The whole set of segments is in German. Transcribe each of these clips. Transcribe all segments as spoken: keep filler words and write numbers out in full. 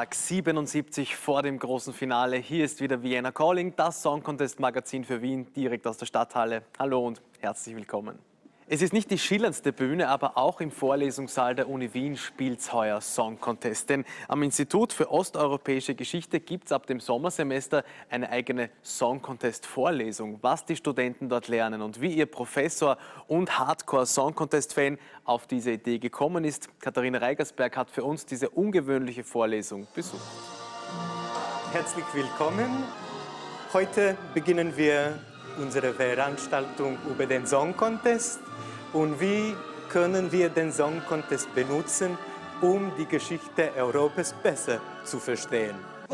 Tag siebenundsiebzig vor dem großen Finale. Hier ist wieder Vienna Calling, das Song Contest Magazin für Wien, direkt aus der Stadthalle. Hallo und herzlich willkommen. Es ist nicht die schillerndste Bühne, aber auch im Vorlesungssaal der Uni Wien spielt's heuer Song Contest. Denn am Institut für osteuropäische Geschichte gibt es ab dem Sommersemester eine eigene Song Contest Vorlesung. Was die Studenten dort lernen und wie ihr Professor und Hardcore Song Contest Fan auf diese Idee gekommen ist. Katharina Reigersberg hat für uns diese ungewöhnliche Vorlesung besucht. Herzlich willkommen. Heute beginnen wir unsere Veranstaltung über den Song Contest. Und wie können wir den Song Contest benutzen, um die Geschichte Europas besser zu verstehen?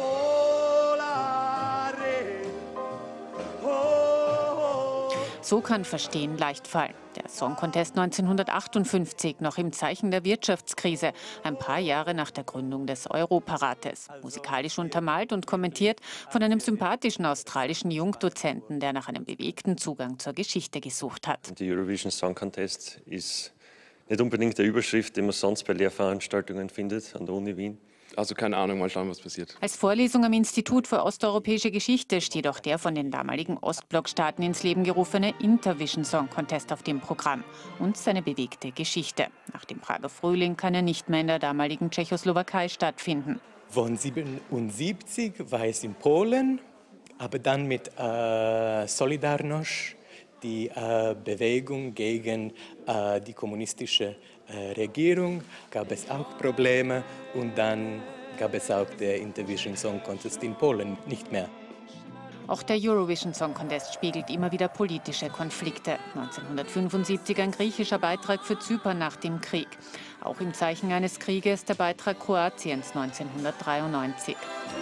So kann Verstehen leicht fallen. Der Song Contest neunzehnhundertachtundfünfzig, noch im Zeichen der Wirtschaftskrise, ein paar Jahre nach der Gründung des Europarates. Musikalisch untermalt und kommentiert von einem sympathischen australischen Jungdozenten, der nach einem bewegten Zugang zur Geschichte gesucht hat. Die Eurovision Song Contest ist nicht unbedingt der Überschrift, die man sonst bei Lehrveranstaltungen findet an der Uni Wien. Also keine Ahnung, mal schauen, was passiert. Als Vorlesung am Institut für osteuropäische Geschichte steht auch der von den damaligen Ostblockstaaten ins Leben gerufene Intervision Song Contest auf dem Programm und seine bewegte Geschichte. Nach dem Prager Frühling kann er nicht mehr in der damaligen Tschechoslowakei stattfinden. Von siebenundsiebzig war es in Polen, aber dann mit äh, Solidarność, die äh, Bewegung gegen äh, die kommunistische äh, Regierung, gab es auch Probleme und dann gab es auch der Intervision Song Contest in Polen nicht mehr. Auch der Eurovision Song Contest spiegelt immer wieder politische Konflikte. neunzehnhundertfünfundsiebzig ein griechischer Beitrag für Zypern nach dem Krieg. Auch im Zeichen eines Krieges der Beitrag Kroatiens neunzehnhundertdreiundneunzig.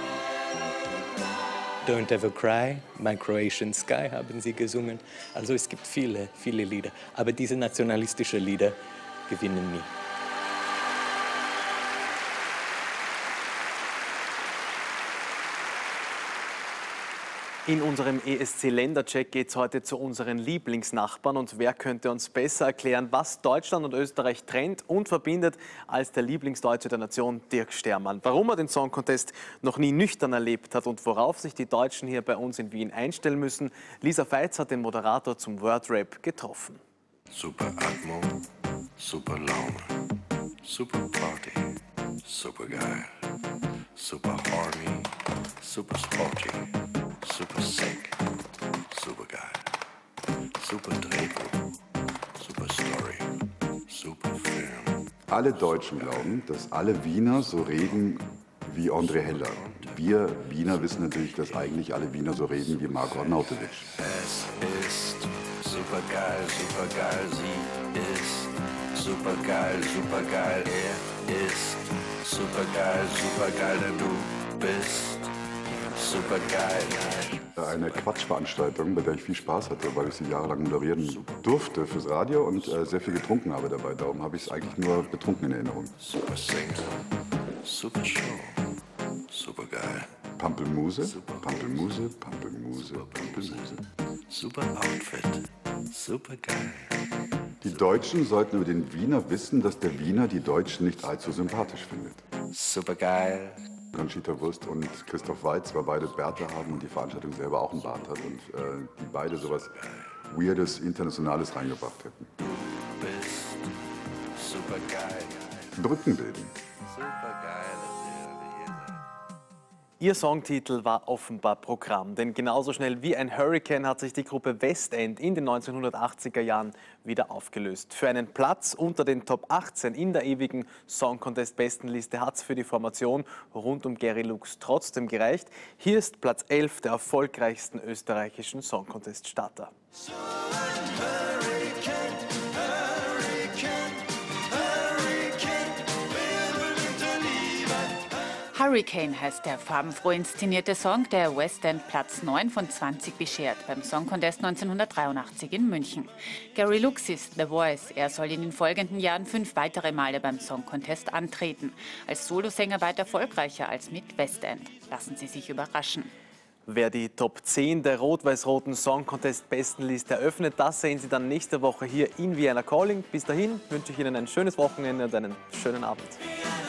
Don't Ever Cry, My Croatian Sky haben sie gesungen. Also es gibt viele, viele Lieder. Aber diese nationalistischen Lieder gewinnen nie. In unserem E S C-Ländercheck geht es heute zu unseren Lieblingsnachbarn. Und wer könnte uns besser erklären, was Deutschland und Österreich trennt und verbindet, als der Lieblingsdeutsche der Nation, Dirk Stermann. Warum er den Song Contest noch nie nüchtern erlebt hat und worauf sich die Deutschen hier bei uns in Wien einstellen müssen, Lisa Feitz hat den Moderator zum Wordrap getroffen. Super Atmo, super Laune, super Party, super geil, super horny, super sporty. Super sick, super geil, super Drehbuch, super Story, super Film. Alle Deutschen glauben, dass alle Wiener so reden wie André Heller. Wir Wiener wissen natürlich, dass eigentlich alle Wiener so reden wie Marko Arnautovic. Es ist super geil, super geil, sie ist super geil, super geil, er ist super geil, super geil, denn du bist super geil. Eine Quatschveranstaltung, bei der ich viel Spaß hatte, weil ich sie jahrelang moderieren durfte fürs Radio und äh, sehr viel getrunken habe dabei. Darum habe ich es eigentlich nur betrunken in Erinnerung. Super Singer, super Show, super geil. Pampelmuse, Pampelmuse, Pampelmuse, Pampelmuse. Super Outfit, super geil. Die Deutschen sollten über den Wiener wissen, dass der Wiener die Deutschen nicht allzu sympathisch findet. Super geil. Conchita Wurst und Christoph Waltz, weil beide Bärte haben und die Veranstaltung selber auch einen Bart hat und äh, die beide sowas Weirdes, Internationales reingebracht hätten. Du bist super geil. Brücken bilden. Super geil. Ihr Songtitel war offenbar Programm, denn genauso schnell wie ein Hurricane hat sich die Gruppe Westend in den neunzehnhundertachtziger Jahren wieder aufgelöst. Für einen Platz unter den Top achtzehn in der ewigen Song Contest Bestenliste hat es für die Formation rund um Gary Lux trotzdem gereicht. Hier ist Platz elf der erfolgreichsten österreichischen Song Contest Starter. Hurricane heißt der farbenfroh inszenierte Song, der West End Platz neun von zwanzig beschert beim Song Contest neunzehnhundertdreiundachtzig in München. Gary Lux ist The Voice. Er soll in den folgenden Jahren fünf weitere Male beim Song Contest antreten. Als Solosänger weit erfolgreicher als mit West End. Lassen Sie sich überraschen. Wer die Top zehn der rot-weiß-roten Song Contest Bestenliste eröffnet, das sehen Sie dann nächste Woche hier in Vienna Calling. Bis dahin wünsche ich Ihnen ein schönes Wochenende und einen schönen Abend.